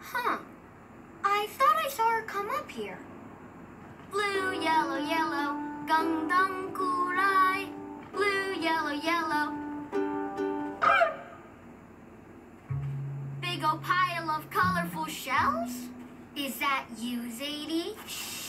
Huh. I thought I saw her come up here. Blue, yellow, yellow, gangdang kulai. Blue, yellow, yellow. Big old pile of colorful shells? Is that you, Zadie?